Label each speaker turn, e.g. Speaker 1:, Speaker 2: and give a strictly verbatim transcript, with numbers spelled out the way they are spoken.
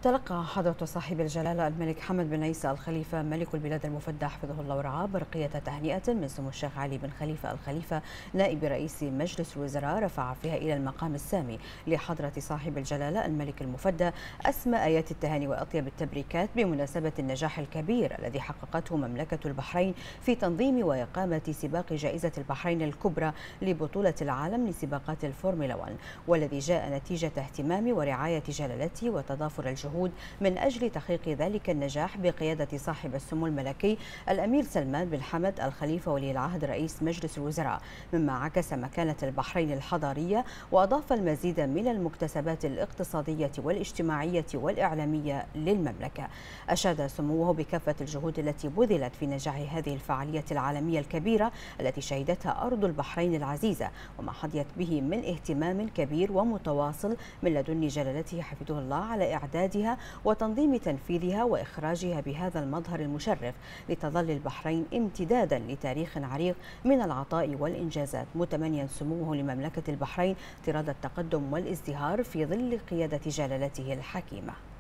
Speaker 1: تلقى حضرة صاحب الجلالة الملك حمد بن عيسى الخليفة ملك البلاد المفدى حفظه الله ورعاه برقية تهنئة من سمو الشيخ علي بن خليفة الخليفة نائب رئيس مجلس الوزراء، رفع فيها إلى المقام السامي لحضرة صاحب الجلالة الملك المفدى أسمى آيات التهاني وأطيب التبريكات بمناسبة النجاح الكبير الذي حققته مملكة البحرين في تنظيم وإقامة سباق جائزة البحرين الكبرى لبطولة العالم لسباقات الفورمولا واحد، والذي جاء نتيجة اهتمام ورعاية جلالته وتضافر الجهود من أجل تحقيق ذلك النجاح بقيادة صاحب السمو الملكي الأمير سلمان بن حمد الخليفة ولي العهد رئيس مجلس الوزراء، مما عكس مكانة البحرين الحضارية وأضاف المزيد من المكتسبات الاقتصادية والاجتماعية والإعلامية للمملكة. أشاد سموه بكافة الجهود التي بذلت في نجاح هذه الفعالية العالمية الكبيرة التي شهدتها أرض البحرين العزيزة، وما حظيت به من اهتمام كبير ومتواصل من لدن جلالته حفظه الله على إعدادها وتنظيم تنفيذها وإخراجها بهذا المظهر المشرف، لتظل البحرين امتدادا لتاريخ عريق من العطاء والإنجازات، متمنيا سموه لمملكة البحرين طراد التقدم والازدهار في ظل قيادة جلالته الحكيمة.